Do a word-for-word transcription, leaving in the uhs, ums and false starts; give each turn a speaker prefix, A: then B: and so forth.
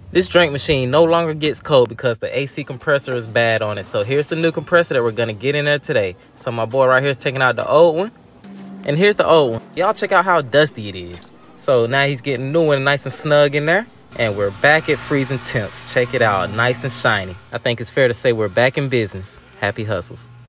A: This drink machine no longer gets cold because the A C compressor is bad on it. So here's the new compressor that we're gonna get in there today. So my boy right here is taking out the old one. And here's the old one. Y'all check out how dusty it is. So now he's getting a new one nice and snug in there. And we're back at freezing temps. Check it out, nice and shiny. I think it's fair to say we're back in business. Happy hustles.